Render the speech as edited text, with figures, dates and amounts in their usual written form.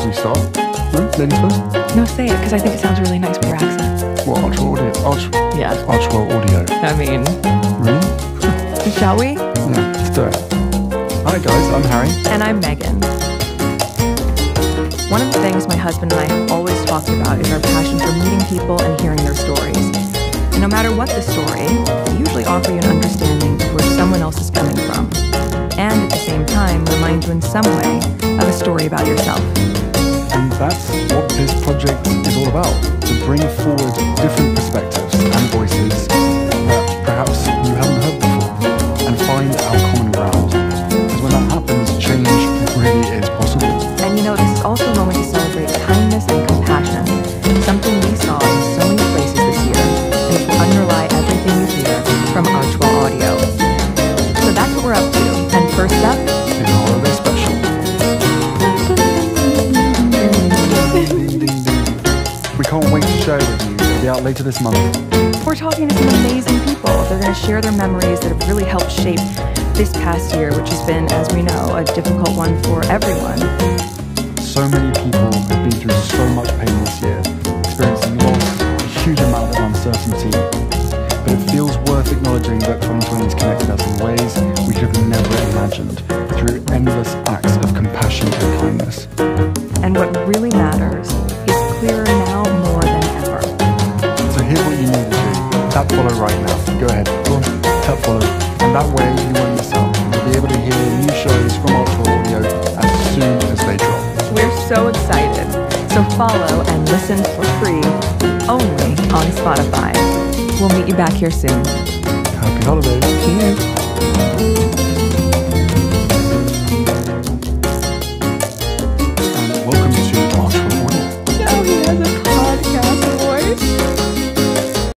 we start? No? Ladies first? No, say it, because I think it sounds really nice with your accent. What, Archwell Audio? Yeah. Archwell Audio. I mean, Really? shall we? Yeah, let's do it. Hi guys, I'm Harry. And I'm Megan. One of the things my husband and I have always talked about is our passion for meeting people and hearing their stories. And no matter what the story, they usually offer you an understanding of where someone else is coming from. And at the same time, remind you in some way of a story about yourself. And that's what this project is all about. To bring forward different perspectives and voices that perhaps you haven't heard before. And find our common ground. Because when that happens, change really is possible. And you know, this is also a moment to celebrate kindness and compassion, something we saw in so many places this year, and it will underlie everything you hear from Archwell Audio. So that's what we're up to. And first up, In a holiday special. We can't wait to share with you. It'll be out later this month. we're talking to some amazing people. They're going to share their memories that have really helped shape this past year, which has been, as we know, a difficult one for everyone. So many people have been through so much pain this year, experiencing loss, a huge amount of uncertainty. But it feels worth acknowledging that 2020 has connected us in ways we could have never imagined, through endless acts of compassion and kindness. And what really matters is clearer now more than ever. So here's what you need to do. Tap follow right now. Go ahead. Go on. Tap follow. And that way you won't miss out. You'll be able to hear new shows from Archwell Audio as soon as they drop. We're so excited. So follow and listen for free only on Spotify. We'll meet you back here soon. Happy holidays. Cheers.